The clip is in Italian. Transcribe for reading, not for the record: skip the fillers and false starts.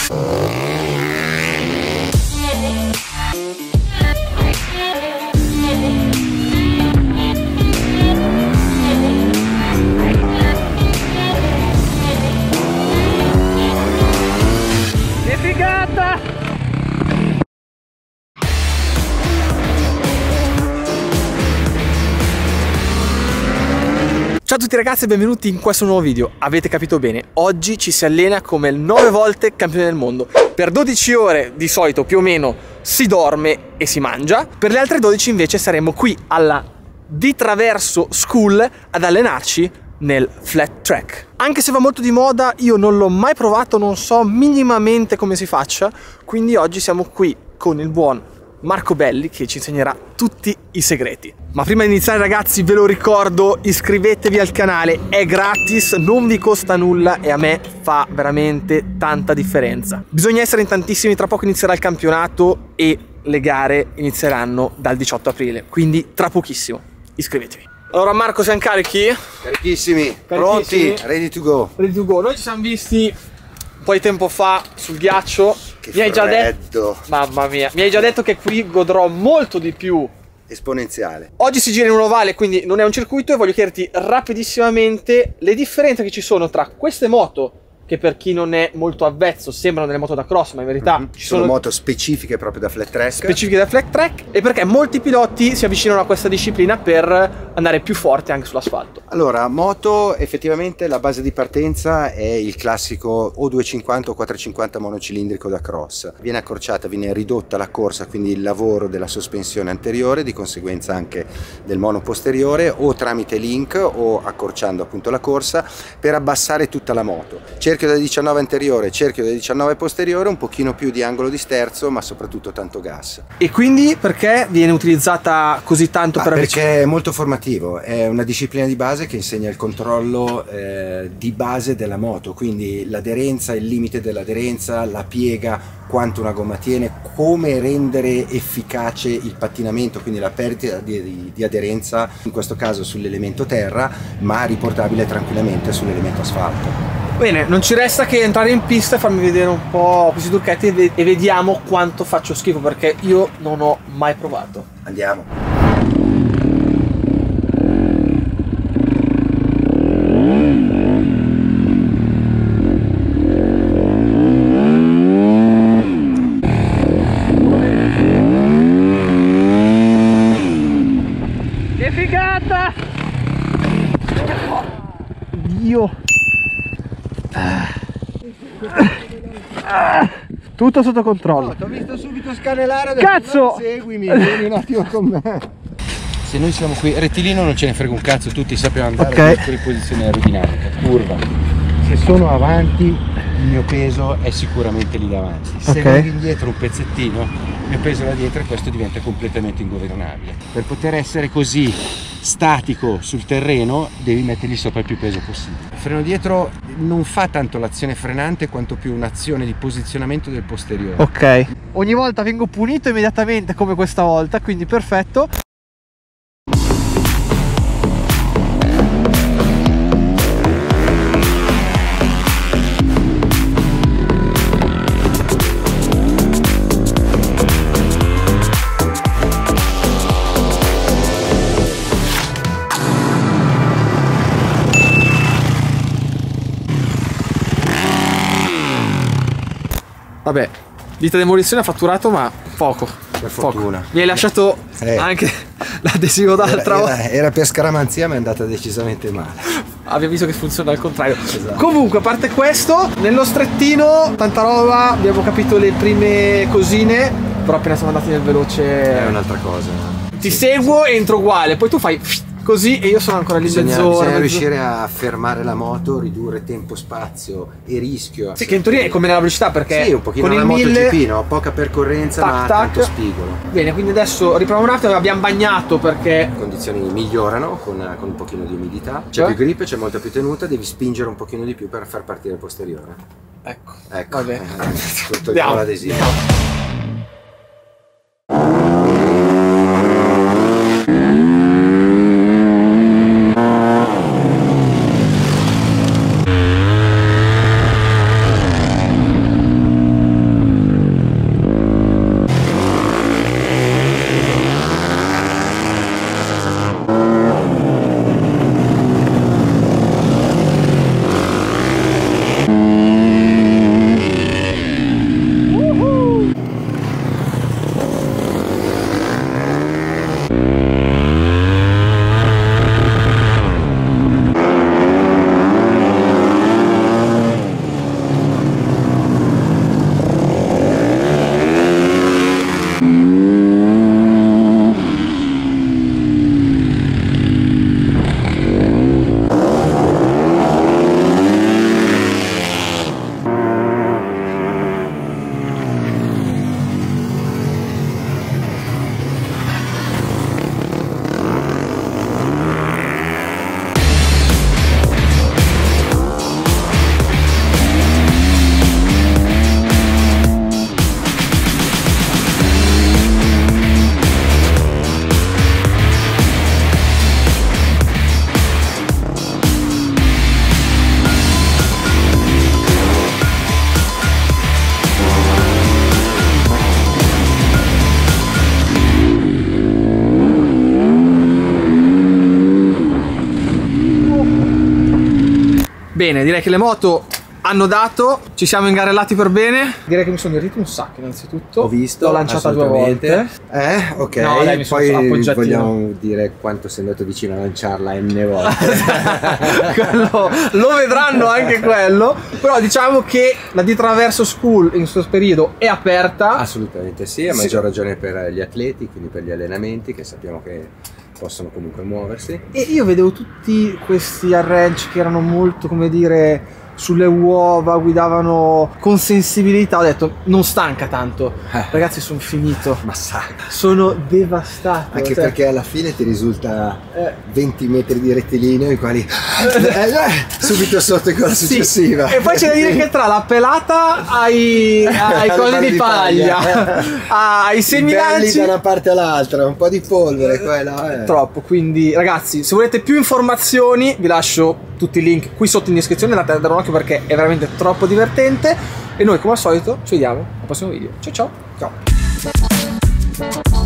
Ciao a tutti ragazzi e benvenuti in questo nuovo video. Avete capito bene, oggi ci si allena come 9 volte campione del mondo. Per 12 ore di solito più o meno si dorme e si mangia, per le altre 12 invece saremo qui alla Di Traverso School ad allenarci nel flat track. Anche se va molto di moda, io non l'ho mai provato, non so minimamente come si faccia, quindi oggi siamo qui con il buon Marco Belli che ci insegnerà tutti i segreti. Ma prima di iniziare ragazzi ve lo ricordo, iscrivetevi al canale, è gratis, non vi costa nulla e a me fa veramente tanta differenza. Bisogna essere in tantissimi, tra poco inizierà il campionato e le gare inizieranno dal 18 aprile, quindi tra pochissimo iscrivetevi. Allora Marco, siamo carichi? Carichissimi, pronti, ready to go. Ready to go. Noi ci siamo visti un po' di tempo fa sul ghiaccio. Che freddo. Mamma mia, mi hai già detto che qui godrò molto di più. Esponenziale. Oggi si gira in un ovale, quindi non è un circuito, e voglio chiederti rapidissimamente le differenze che ci sono tra queste moto, che per chi non è molto avvezzo sembrano delle moto da cross, ma in verità ci sono moto specifiche proprio da flat track. Specifiche da flat track, e perché molti piloti si avvicinano a questa disciplina per andare più forte anche sull'asfalto. Allora, moto effettivamente la base di partenza è il classico o 250 o 450 monocilindrico da cross. Viene accorciata, viene ridotta la corsa, quindi il lavoro della sospensione anteriore, di conseguenza anche del mono posteriore, o tramite link o accorciando appunto la corsa per abbassare tutta la moto. Cerchio da 19 anteriore, cerchio da 19 posteriore, un pochino più di angolo di sterzo, ma soprattutto tanto gas. E quindi perché viene utilizzata così tanto per perché è molto formativo, è una disciplina di base che insegna il controllo di base della moto, quindi l'aderenza, il limite dell'aderenza, la piega, quanto una gomma tiene, come rendere efficace il pattinamento, quindi la perdita di aderenza, in questo caso sull'elemento terra, ma riportabile tranquillamente sull'elemento asfalto. Bene, non ci resta che entrare in pista e farmi vedere un po' questi trucchetti e vediamo quanto faccio schifo, perché io non ho mai provato. Andiamo. Che figata! Dio! Tutto sotto controllo. Ti ho visto subito scanelare. Cazzo! Seguimi, vieni un attimo con me. Se noi siamo qui, rettilineo non ce ne frega un cazzo, tutti sappiamo andare in posizione aerodinamica, curva. Se sono avanti, il mio peso è sicuramente lì davanti. Se vengo indietro un pezzettino, il mio peso là dietro, e questo diventa completamente ingovernabile. Per poter essere così statico sul terreno devi mettergli sopra il più peso possibile. Il freno dietro non fa tanto l'azione frenante quanto più un'azione di posizionamento del posteriore. Ok. Ogni volta vengo punito immediatamente come questa volta, quindi perfetto. Vabbè, Vita Demolizione ha fatturato, ma poco. Per fortuna. Mi hai lasciato anche l'adesivo d'altra volta. Era per scaramanzia, ma è andata decisamente male. Abbiamo visto che funziona al contrario. Esatto. Comunque, a parte questo, nello strettino, tanta roba, abbiamo capito le prime cosine, però appena siamo andati nel veloce... È un'altra cosa. Ti seguo e entro uguale, poi tu fai... così e io sono ancora lì mezz'ora. Bisogna riuscire a fermare la moto, ridurre tempo, spazio e rischio. Sì, che in teoria è come nella velocità, perché sì, un pochino con il la 1000 MotoGP, no? Poca percorrenza, ma tanto spigolo. Bene, quindi adesso riproviamo un attimo, abbiamo bagnato perché le condizioni migliorano con un pochino di umidità, c'è più grip, c'è molta più tenuta, devi spingere un pochino di più per far partire il posteriore. Ecco, vabbè. Tutto l'adesivo. Bene, direi che le moto hanno dato, ci siamo ingarellati per bene. Direi che mi sono divertito un sacco innanzitutto. Ho visto, l'ho lanciata 2 volte. Ok, no, dai, poi vogliamo dire quanto sei andato vicino a lanciarla n volte. Lo vedranno anche quello. Però diciamo che la D-Traverso School in questo periodo è aperta. Assolutamente sì, a maggior ragione per gli atleti, quindi per gli allenamenti, che sappiamo che possono comunque muoversi. E io vedevo tutti questi al ranch che erano molto, come dire, sulle uova, guidavano con sensibilità. Ho detto non stanca tanto. Ragazzi, sono finito, Massacro, sono devastato, anche perché alla fine ti risulta 20 metri di rettilineo i quali subito sotto con la successiva. Sì. E poi c'è da dire che tra la pelata ai cosi di paglia, ai seminanci da una parte all'altra, un po' di polvere quella, troppo. Quindi ragazzi, se volete più informazioni vi lascio tutti i link qui sotto in descrizione, andate a dare un occhio perché è veramente troppo divertente. E noi come al solito ci vediamo al prossimo video. Ciao ciao. Ciao.